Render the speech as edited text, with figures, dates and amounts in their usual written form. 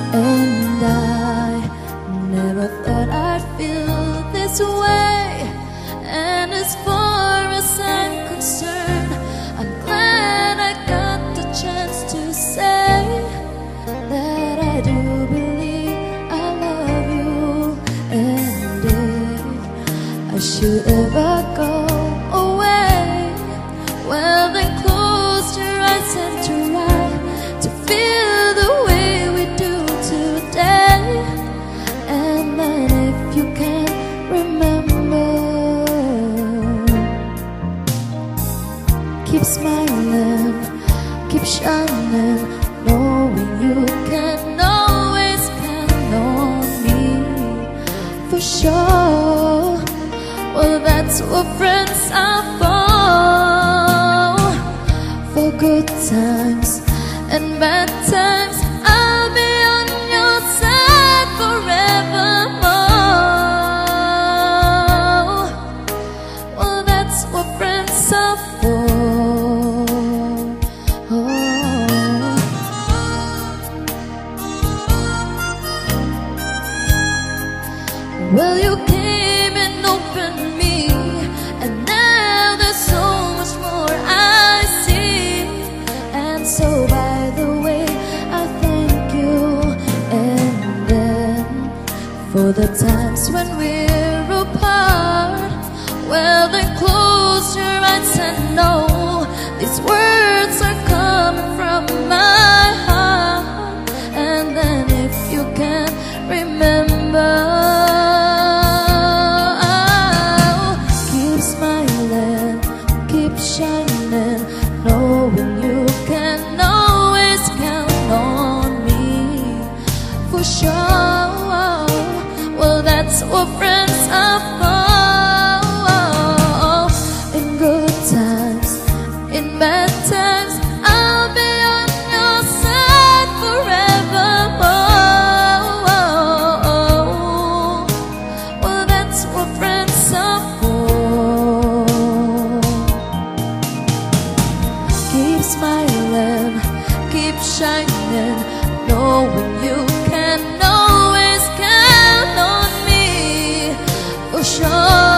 And I never thought I'd feel this way. And as far as I'm concerned, I'm glad I got the chance to say that I do believe I love you. And if I should ever go away, well then close your eyes and try to feel the way we do today. And then if you can't remember, keep smiling, keep shining, knowing you can always count on me for sure. Well, that's what friends are for good times and bad times. I'll be on your side forevermore. Well, that's what friends are for. Well, you came and opened me, and now there's so much more I see. And so by the way, I thank you. And then for the times when we're apart, well then close your eyes and know these words are coming from my heart. And then if you can't remember, shining, knowing you can always count on me for sure. Well, that's what friends are for. In good times, in bad times, I'll be on your side forevermore. Well, that's what friends are for. Keep smiling, keep shining, knowing you can always count on me for sure.